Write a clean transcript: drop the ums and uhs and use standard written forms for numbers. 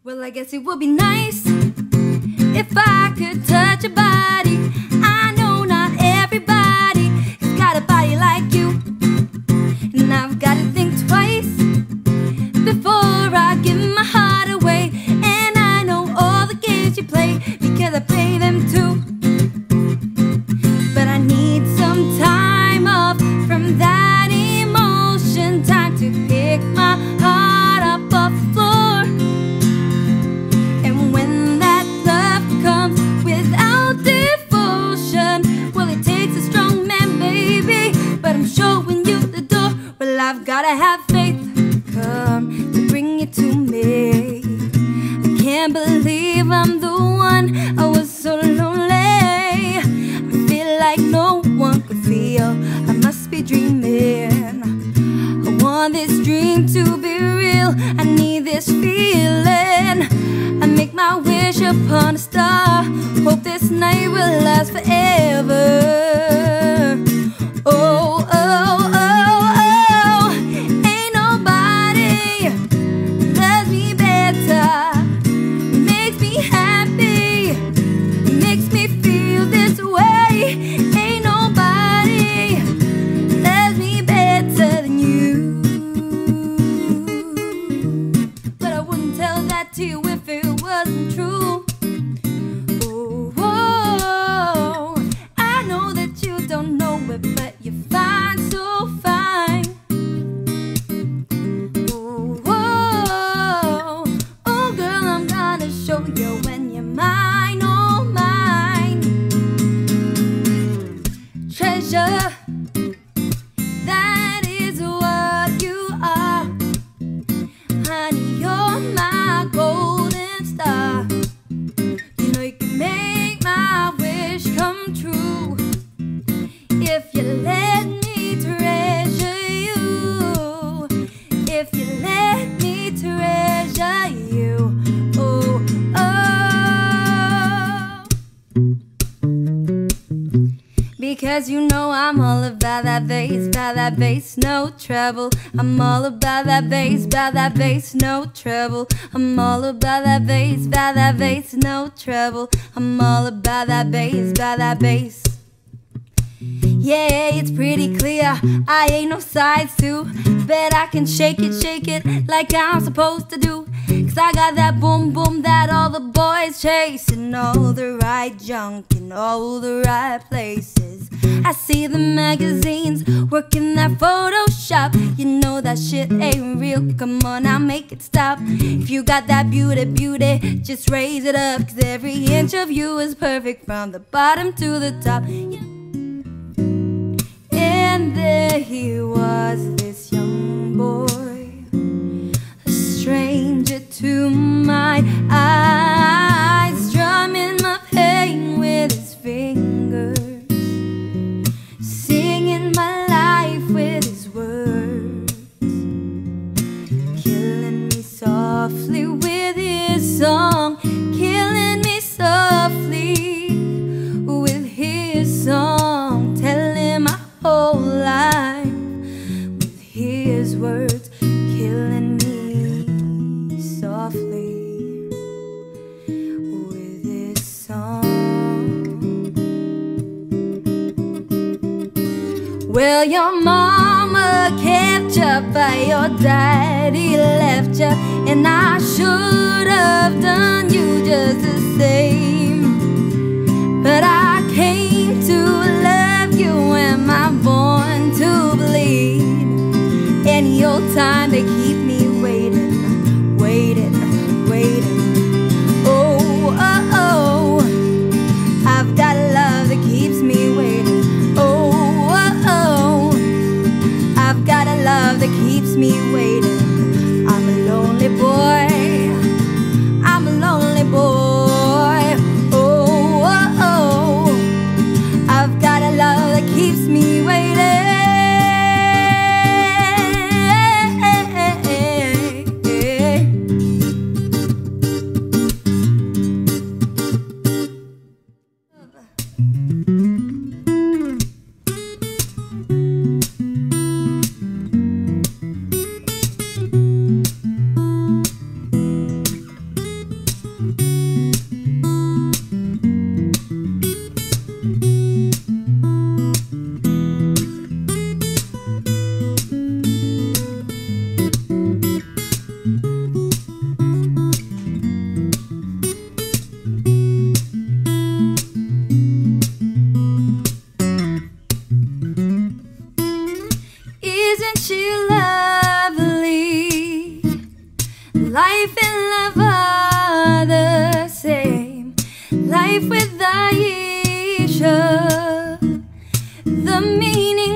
Well, I guess it would be nice if I could touch your body. I know not everybody has got a body like you, and I've got to think twice before I give my heart away. And I know all the games you play because I play them too. But I need some time off from that emotion, time to pick my heart up off the floor. And when that love comes without devotion, well, it takes a strong man, baby, but I'm showing you the door. Well, I've gotta have faith come to bring you to me. I can't believe I'm the one. I was so lonely, I feel like no one could feel. I must be dreaming. I want this dream to be real. I need this feeling. I make my wish upon a star. Hope this night will last forever. Oh, oh, oh, oh. Ain't nobody loves me better, makes me happy, makes me feel this way. Ain't nobody loves me better than you. But I wouldn't tell that to you if it wasn't true. Oh, oh, I know that you don't know it, but you're fine, so fine. Oh, oh, oh, girl, I'm gonna show you when you're mine, oh mine. Treasure, that is what you are. Honey, you're my golden star. You know you can make my wish come true if you let me treasure you. If you let me treasure you. Oh, oh. Because you know I'm all about that bass, no trouble. I'm all about that bass, no trouble. I'm all about that bass, no trouble. I'm all about that bass. Yeah, it's pretty clear I ain't no size two, but I can shake it like I'm supposed to do. Cause I got that boom boom that all the boys chase, and all the right junk in all the right places. I see the magazines working that Photoshop. You know that shit ain't real, come on now, make it stop. If you got that beauty, just raise it up. Cause every inch of you is perfect from the bottom to the top. And there he was, this young boy, a stranger to my eyes, strumming my pain with his fingers, singing my life with his words, killing me softly with his song, killing me softly with his song, telling my whole life with his words, killing me softly with his song. Well, your mama kept you, but your daddy left you, and I should have done you just the same. But I came to love you, am I born to bleed? Any old time they keep me waiting, waiting, waiting. Oh, oh, oh, I've got a love that keeps me waiting. Oh, oh, oh, I've got a love that keeps me waiting. I'm a lonely boy, I'm a lonely boy. Oh, oh, oh, I've got a love that keeps me waiting. Life and love are the same. Life with Aisha, the meaning